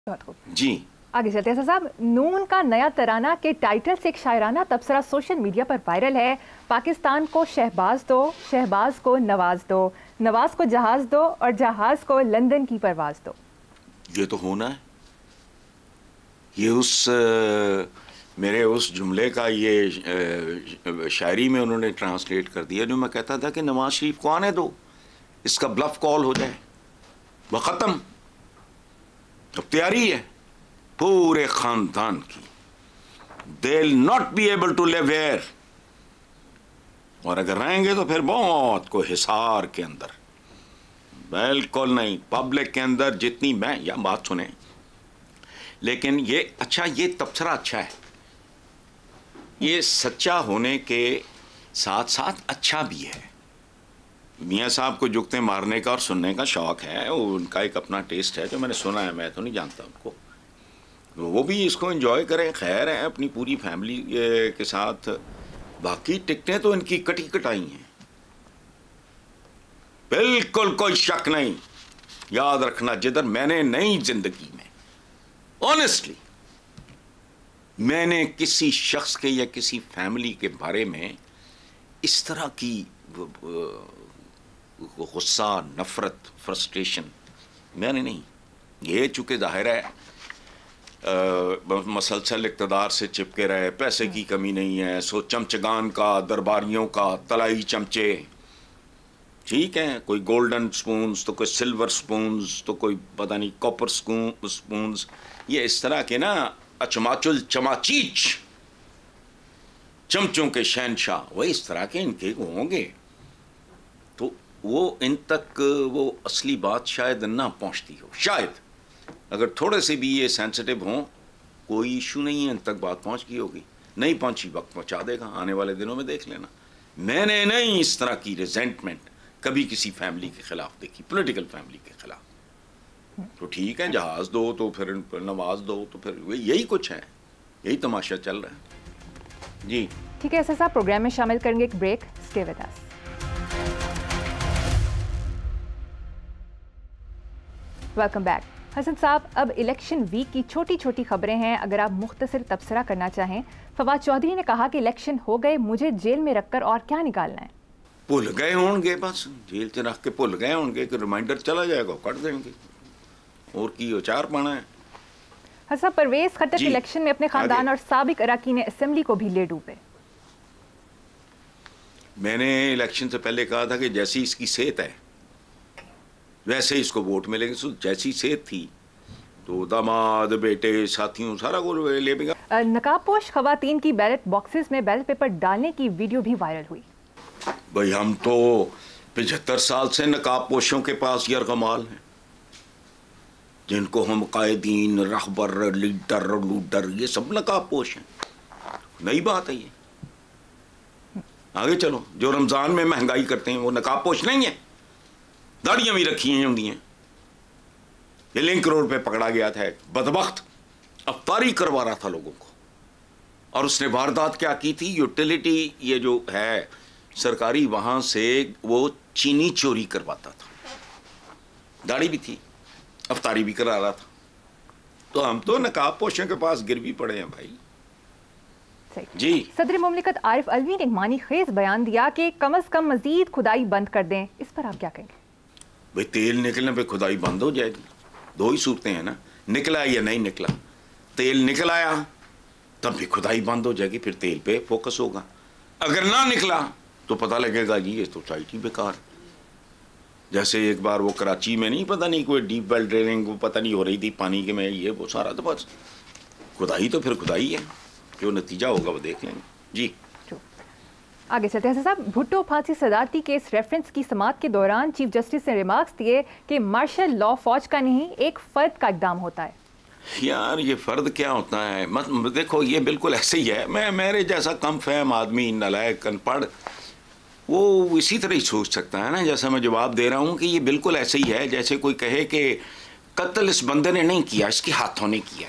बहुत खूब जी। आगे चलते हैं साहब। नून का नया तराना के टाइटल से एक शायराना तबसरा सोशल मीडिया पर वायरल है। पाकिस्तान को शहबाज दो, शहबाज को नवाज दो, नवाज को जहाज दो और जहाज को लंदन की परवाज दो। ये तो होना है। ये मेरे उस जुमले का ये शायरी में उन्होंने ट्रांसलेट कर दिया जो मैं कहता था कि नवाज शरीफ को आने दो, इसका ब्लफ कॉल हो जाए, वह खत्म। अब तैयारी है पूरे खानदान की। They will not be able to live here, और अगर रहेंगे तो फिर बहुत को हिसार के अंदर, बिल्कुल नहीं पब्लिक के अंदर जितनी मैं या बात सुने। लेकिन ये अच्छा, ये तबसरा अच्छा है, ये सच्चा होने के साथ साथ अच्छा भी है। मियाँ साहब को जुगते मारने का और सुनने का शौक़ है, उनका एक अपना टेस्ट है जो मैंने सुना है, मैं तो नहीं जानता उनको। वो भी इसको एंजॉय करें, खैर है अपनी पूरी फैमिली के साथ। बाकी टिकटें तो इनकी कटी कटाई हैं, बिल्कुल कोई शक नहीं। याद रखना जिधर मैंने नई जिंदगी में ऑनेस्टली मैंने किसी शख्स के या किसी फैमिली के बारे में इस तरह की गुस्सा, नफरत, फ्रस्ट्रेशन मैंने नहीं। ये चूंकि जाहिर है मसलसल इक़्तिदार से चिपके रहे, पैसे की कमी नहीं है, सो चमचगान का, दरबारियों का तलाई चमचे, ठीक है, कोई गोल्डन स्पून्स तो कोई सिल्वर स्पून्स तो कोई पता नहीं कॉपर स्पून्स, ये इस तरह के ना अचमाचुल चमाचीच चमचों के शहनशाह, वही इस तरह के इनके होंगे। तो वो इन तक वो असली बात शायद ना पहुंचती हो। शायद अगर थोड़े से भी ये सेंसिटिव हों, कोई इशू नहीं है, इन तक बात पहुंच गई होगी। नहीं पहुंची, वक्त पहुंचा देगा, आने वाले दिनों में देख लेना। मैंने नहीं इस तरह की रिजेंटमेंट कभी किसी फैमिली के खिलाफ देखी, पॉलिटिकल फैमिली के खिलाफ। तो ठीक है, जहाज दो तो फिर नवाज दो तो फिर यही कुछ है, यही तमाशा चल रहा है। जी ठीक है, ऐसा साहब प्रोग्राम में शामिल करेंगे एक break. Stay with us. Welcome back. Hasan sahab, अब इलेक्शन वीक की छोटी छोटी खबरें हैं, अगर आप मुख्तसर तबसरा करना चाहें। फवाद चौधरी ने कहा कि इलेक्शन हो गए, मुझे जेल में रखकर और क्या निकालना है। भूल गए होंगे, बस जेल च रख के भूल गए होंगे कि रिमाइंडर चला जाएगा, काट देंगे, और की अचार पाना है। हसन, परवेज खट्टर इलेक्शन में अपने खानदान और साबिक अरकान असेंबली को भी ले डूबे। मैंने इलेक्शन से पहले कहा था कि जैसी इसकी सेहत है वैसे ही इसको वोट मिलेंगे। जैसी सेहत थी तो दामाद, बेटे, साथियों सारा को लेगा। नकाबपोश खवातीन की बैलेट बॉक्सेस में बैलेट पेपर डालने की वीडियो भी वायरल हुई। भाई हम तो 75 साल से नकाबपोशों के पास यरगमाल हैं, जिनको हम कायदीन, रहबर, लीडर, लूडर, ये सब नकाबपोश हैं। नई बात है ये। आगे चलो, जो रमजान में महंगाई करते हैं वो नकाबपोश नहीं है, दाढ़ियां भी रखी हैं होंगी हैं। ये लिंक रोड पे पकड़ा गया था एक बदबख्त, अफ्तारी करवा रहा था लोगों को, और उसने वारदात क्या की थी, यूटिलिटी ये जो है सरकारी, वहां से वो चीनी चोरी करवाता था, दाढ़ी भी थी, अफ्तारी भी करा रहा था। तो हम तो नकाबपोशों के पास गिर भी पड़े हैं भाई। जी। सदर मुमलिकत आरिफ अलवी ने एक मानी खेज बयान दिया कि कम अज कम मजीद खुदाई बंद कर दें, इस पर आप क्या कहेंगे। भाई तेल निकलने पे खुदाई बंद हो जाएगी, दो ही सूरतें हैं ना, निकला या नहीं निकला। तेल निकल आया तब भी खुदाई बंद हो जाएगी, फिर तेल पे फोकस होगा। अगर ना निकला तो पता लगेगा जी ये सोसाइटी बेकार। जैसे एक बार वो कराची में नहीं, पता नहीं कोई डीप वेल ड्रिलिंग वो पता नहीं हो रही थी पानी के में, ये वो सारा, तो बस खुदाई तो फिर खुदाई है, जो नतीजा होगा वो देख लेंगे। जी आगे चलते हैं साहब। भुट्टो फांसी सदारती केस रेफरेंस की समाअत के दौरान चीफ जस्टिस ने रिमार्क्स दिए कि मार्शल लॉ फौज का नहीं, एक फर्द का इकदाम होता है। यार ये फर्द क्या होता है, मत देखो, ये बिल्कुल ऐसे ही है। मेरे जैसा कम फहम आदमी, नलायक, अनपढ़, वो इसी तरह ही सोच सकता है ना, जैसा मैं जवाब दे रहा हूँ कि ये बिल्कुल ऐसे ही है जैसे कोई कहे कि कत्ल इस बंदे ने नहीं किया, इसके हाथों ने किया।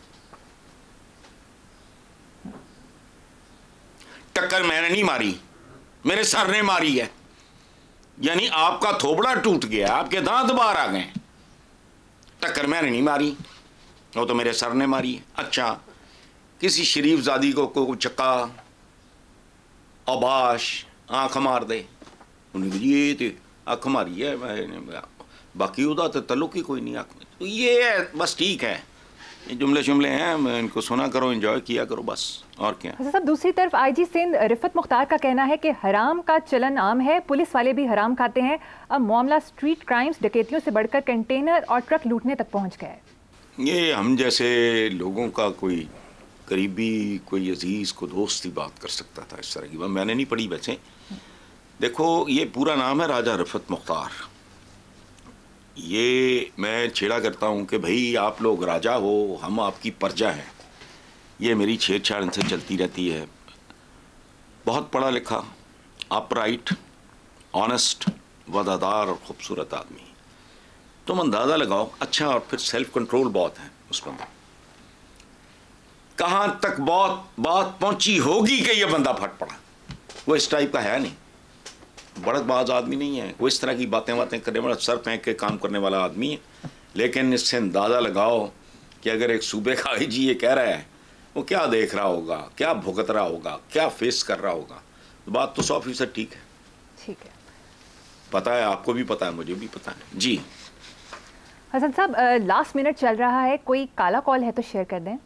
टक्कर मैंने नहीं मारी, मेरे सर ने मारी है, यानी आपका थोबड़ा टूट गया, आपके दांत बाहर आ गए, टक्कर मैंने नहीं मारी। वो तो मेरे सर ने मारी है। अच्छा, किसी शरीफ जादी को चक्का आबाश आँख मार दे, उन्हें ये तो अख मारी है, बाकी उदा तो तल्लुक ही कोई नहीं आँख में। तो ये है, बस ठीक है, ये जुमले हैं, इनको सुना करो, एंजॉय किया करो, बस और क्या। साहब दूसरी तरफ आईजी सिंध रिफत मुख्तार का कहना है कि हराम का चलन आम है, पुलिस वाले भी हराम खाते हैं। अब मामला स्ट्रीट क्राइम्स, डकैतियों से बढ़कर कंटेनर और ट्रक लूटने तक पहुंच गया है। ये हम जैसे लोगों का कोई करीबी, कोई अजीज़ को दोस्त ही बात कर सकता था इस तरह की बात। मैंने नहीं पढ़ी वैसे। देखो, ये पूरा नाम है राजा रिफत मुख्तार। ये मैं छेड़ा करता हूँ कि भाई आप लोग राजा हो, हम आपकी प्रजा हैं। ये मेरी छेड़छाड़ इनसे चलती रहती है। बहुत पढ़ा लिखा, अपराइट, ऑनेस्ट, वफादार और ख़ूबसूरत आदमी। तुम अंदाज़ा लगाओ। अच्छा, और फिर सेल्फ कंट्रोल बहुत है उस बंदे। कहाँ तक बहुत बात पहुंची होगी कि यह बंदा फट पड़ा। वो इस टाइप का है नहीं, बड़कबाज आदमी नहीं है, वो इस तरह की बातें करने वाला, सर फेंक के काम करने वाला आदमी है। लेकिन इससे अंदाज़ा लगाओ कि अगर एक सूबे का आईजी ये कह रहा है, वो क्या देख रहा होगा, क्या भुगत रहा होगा, क्या फेस कर रहा होगा। तो बात तो 100% ठीक है। ठीक है, पता है, आपको भी पता है, मुझे भी पता है। जी हसन साहब, लास्ट मिनट चल रहा है, कोई काला कॉल है तो शेयर कर दें।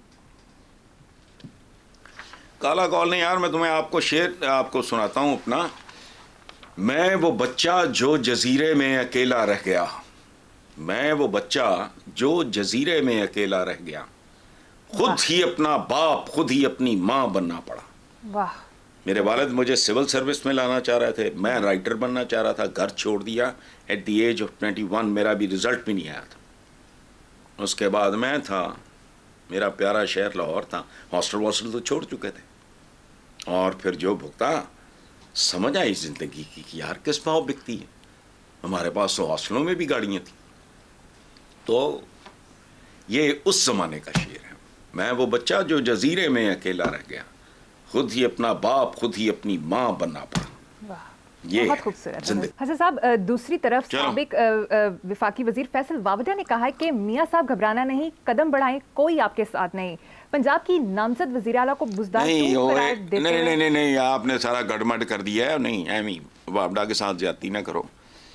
काला कॉल नहीं यार, मैं तुम्हें आपको सुनाता हूँ अपना। मैं वो बच्चा जो जजीरे में अकेला रह गया, मैं वो बच्चा जो जजीरे में अकेला रह गया, खुद ही अपना बाप, खुद ही अपनी माँ बनना पड़ा। वाह। मेरे वालिद मुझे सिविल सर्विस में लाना चाह रहे थे, मैं राइटर बनना चाह रहा था, घर छोड़ दिया एट द एज ऑफ 21। मेरा भी रिजल्ट भी नहीं आया था। उसके बाद मैं था, मेरा प्यारा शहर लाहौर था, हॉस्टल तो छोड़ चुके थे। और फिर जो भुगता, समझ आई ज़िंदगी की कि यार किस भाव बिकती है। हमारे पास तो हॉस्टलों में भी गाड़ियाँ थी। तो ये उस ज़माने का शेर है। मैं वो बच्चा जो जजीरे में अकेला रह गया, खुद ही अपना बाप, खुद ही अपनी माँ बनना पड़ा। ये बहुत खूबसूरत। हसन साहब, दूसरी तरफ साबिक वफाकी वजीर फैसल वावडा ने कहा है कि मियाँ साहब घबराना नहीं, कदम बढ़ाएं, कोई आपके साथ नहीं। पंजाब की नामजद वजीर आला को बुज़दार नहीं, आपने सारा गड़मड़ कर दिया है। नहीं, एमी वावडा के साथ ज्यादती ना करो।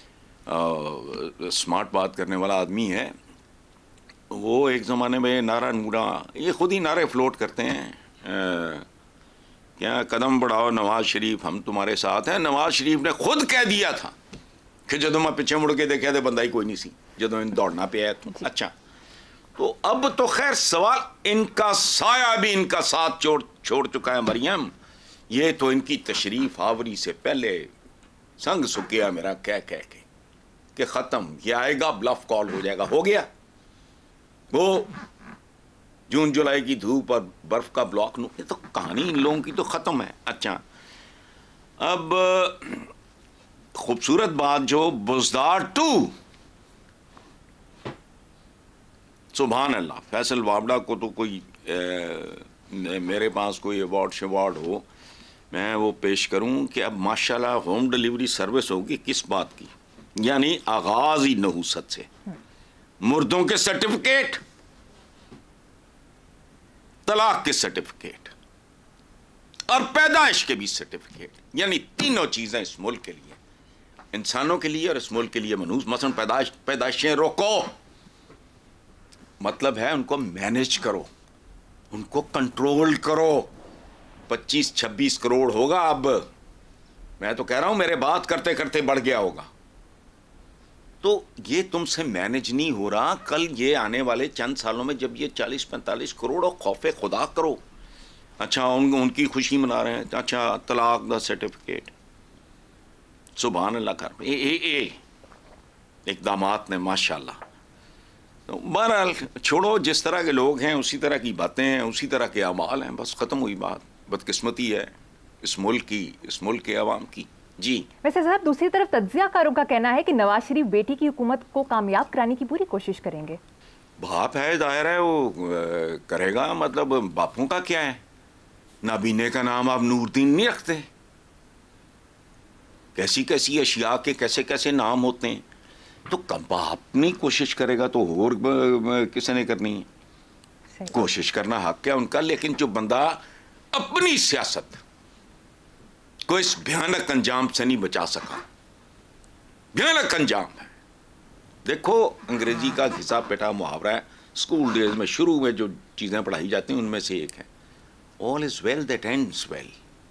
स्मार्ट बात करने वाला आदमी है वो। एक ज़माने में नारा नूरा, ये खुद ही नारे फ्लोट करते हैं। क्या कदम बढ़ाओ नवाज शरीफ, हम तुम्हारे साथ हैं। नवाज शरीफ ने खुद कह दिया था कि जदों मैं पीछे मुड़ के देखा तो बंदा ही कोई नहीं सी, जदों इन दौड़ना पे आया। अच्छा, तो अब तो खैर सवाल, इनका साया भी इनका साथ छोड़ चुका है मरियम। ये तो इनकी तशरीफ आवरी से पहले संग सुकिया मेरा कह के कि ख़त्म, ये आएगा, ब्लफ कॉल हो जाएगा। हो गया वो जून जुलाई की धूप और बर्फ का ब्लॉक। ये तो कहानी इन लोगों की तो ख़त्म है। अच्छा, अब खूबसूरत बात जो बुज़दार 2, सुभान अल्लाह। फैसल वावडा को तो कोई मेरे पास कोई अवार्ड शवार्ड हो, मैं वो पेश करूं कि अब माशाल्लाह होम डिलीवरी सर्विस होगी। किस बात की? यानी आगाज़ ही नहूसत से। मुर्दों के सर्टिफिकेट, तलाक के सर्टिफिकेट और पैदाइश के भी सर्टिफिकेट, यानी तीनों चीजें इस मुल्क के लिए, इंसानों के लिए और इस मुल्क के लिए मनहूस। मसलन पैदाइशें रोको, मतलब है उनको मैनेज करो, उनको कंट्रोल करो। 25-26 करोड़ होगा अब। मैं तो कह रहा हूं मेरे बात करते करते बढ़ गया होगा। तो ये तुमसे मैनेज नहीं हो रहा। कल ये आने वाले चंद सालों में जब ये 40-45 करोड़, और खौफे खुदा करो। अच्छा, उनकी खुशी मना रहे हैं। अच्छा, तलाक द सर्टिफिकेट, सुभान अल्लाह कर इक़दामात ने माशाल्लाह। तो बहरहाल छोड़ो, जिस तरह के लोग हैं उसी तरह की बातें हैं, उसी तरह के अमाल हैं, बस ख़त्म हुई बात। बदकिस्मती है इस मुल्क की, इस मुल्क के अवाम की। जी, वैसे साहब दूसरी तरफ तज्ज़ियाकारों का कहना है कि नवाज शरीफ बेटी की हुकूमत को कामयाब कराने की पूरी कोशिश करेंगे। बाप है, जाहिर है वो करेगा। मतलब बापों का क्या है, नाबीने का नाम आप नूरदीन नहीं रखते। कैसी कैसी अशिया के कैसे कैसे नाम होते हैं। तो कब बाप नहीं कोशिश करेगा तो और किसी ने करनी है। कोशिश करना हक है उनका, लेकिन जो बंदा अपनी सियासत को इस भयानक अंजाम से नहीं बचा सका, भयानक अंजाम है। देखो, अंग्रेजी का घिसा पेटा मुहावरा है, स्कूल डेज में शुरू में जो चीजें पढ़ाई जाती हैं उनमें से एक है, all is well that ends well.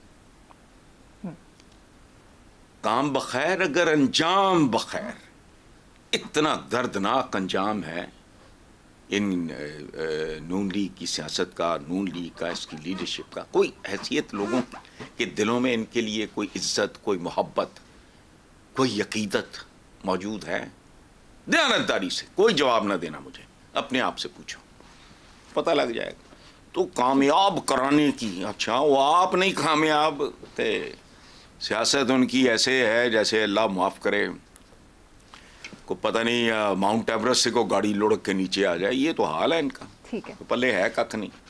काम बखैर अगर अंजाम बखैर। इतना दर्दनाक अंजाम है इन नून लीग की सियासत का, नून लीग का, इसकी लीडरशिप का। कोई हैसियत लोगों के दिलों में इनके लिए कोई इज्जत, कोई मोहब्बत, कोई यकीदत मौजूद है? दयानतदारी से कोई जवाब ना देना, मुझे अपने आप से पूछो, पता लग जाएगा। तो कामयाब कराने की, अच्छा वो आप नहीं कामयाब थे, सियासत उनकी ऐसे है जैसे अल्लाह माफ़ करे को पता नहीं माउंट एवरेस्ट से को गाड़ी लुढ़क के नीचे आ जाए, ये तो हाल है इनका। ठीक है, तो पल्ले है कख नहीं।